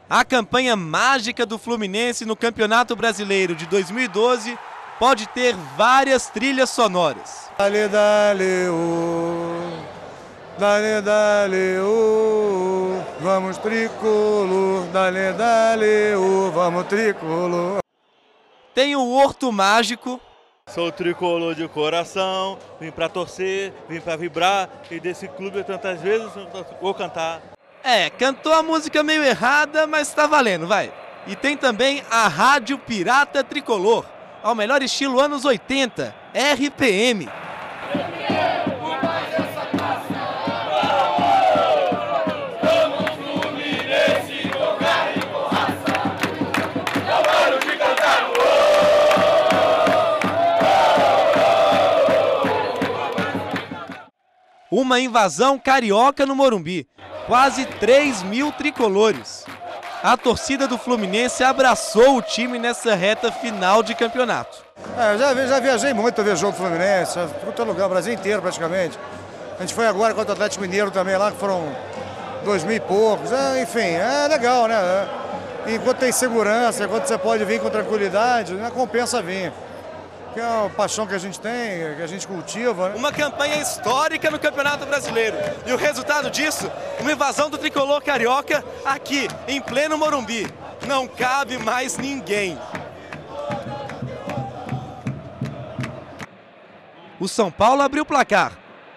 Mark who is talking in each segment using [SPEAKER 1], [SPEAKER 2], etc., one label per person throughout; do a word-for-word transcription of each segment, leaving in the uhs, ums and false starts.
[SPEAKER 1] A campanha mágica do Fluminense no Campeonato Brasileiro de dois mil e doze pode ter várias trilhas sonoras.
[SPEAKER 2] Dale, dale, oh. Dale, dale, oh. Vamos tricolor, dale, dale, oh. Vamos tricolor.
[SPEAKER 1] Tem o Horto Mágico.
[SPEAKER 3] Sou tricolor de coração, vim pra torcer, vim pra vibrar, e desse clube eu tantas vezes vou cantar.
[SPEAKER 1] É, cantou a música meio errada, mas tá valendo, vai. E tem também a Rádio Pirata Tricolor, ao melhor estilo anos oitenta, R P M. Uma invasão carioca no Morumbi, quase três mil tricolores. A torcida do Fluminense abraçou o time nessa reta final de campeonato.
[SPEAKER 2] É, eu já, já viajei muito para ver jogo do Fluminense, em todo lugar, o Brasil inteiro praticamente. A gente foi agora contra o Atlético Mineiro também lá, que foram dois mil e poucos. É, enfim, é legal, né? É, enquanto tem segurança, enquanto você pode vir com tranquilidade, né, compensa vir. Que é a paixão que a gente tem, que a gente cultiva. Né?
[SPEAKER 1] Uma campanha histórica no Campeonato Brasileiro. E o resultado disso, uma invasão do tricolor carioca aqui, em pleno Morumbi. Não cabe mais ninguém. O São Paulo abriu o placar.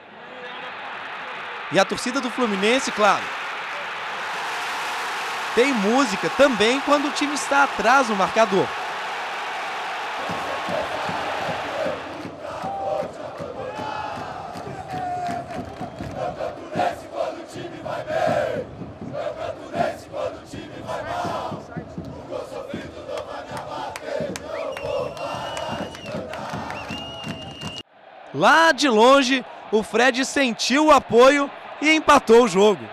[SPEAKER 1] E a torcida do Fluminense, claro. Tem música também quando o time está atrás no marcador. Lá de longe, o Fred sentiu o apoio e empatou o jogo.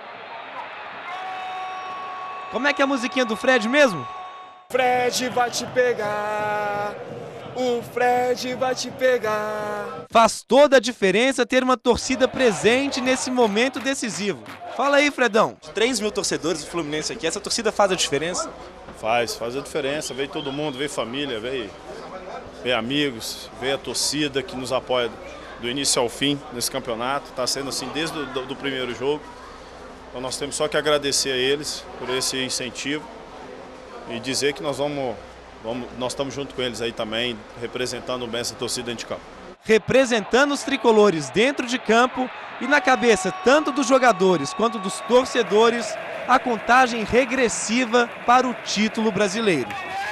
[SPEAKER 1] Como é que é a musiquinha do Fred mesmo?
[SPEAKER 4] Fred vai te pegar, o Fred vai te pegar.
[SPEAKER 1] Faz toda a diferença ter uma torcida presente nesse momento decisivo. Fala aí, Fredão. três mil torcedores do Fluminense aqui, essa torcida faz a diferença?
[SPEAKER 5] Faz, faz a diferença. Veio todo mundo, veio família, veio... veio amigos, veio a torcida que nos apoia do início ao fim nesse campeonato. Está sendo assim desde o do, do primeiro jogo. Então nós temos só que agradecer a eles por esse incentivo e dizer que nós vamos, vamos nós estamos junto com eles aí também, representando bem essa torcida dentro de campo.
[SPEAKER 1] Representando os tricolores dentro de campo e na cabeça tanto dos jogadores quanto dos torcedores, a contagem regressiva para o título brasileiro.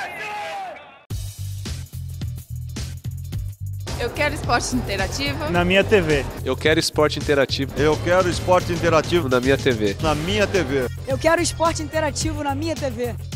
[SPEAKER 6] Eu quero esporte interativo.
[SPEAKER 7] Na minha T V.
[SPEAKER 8] Eu quero esporte interativo.
[SPEAKER 9] Eu quero esporte interativo
[SPEAKER 8] na minha T V.
[SPEAKER 9] Na minha T V.
[SPEAKER 10] Eu quero esporte interativo na minha T V.